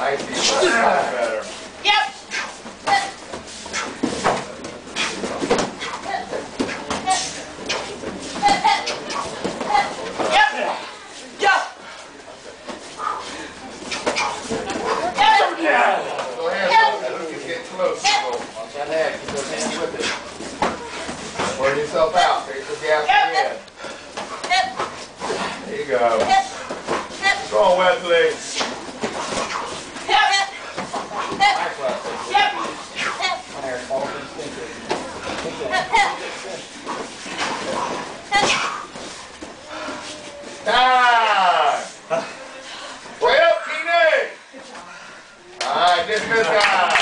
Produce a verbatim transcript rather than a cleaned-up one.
I see. That's better. Yep. Work yourself out. Take the gas again. There you go. Go on, Wesley. Time. Way up, Keenan. All right, dismiss time.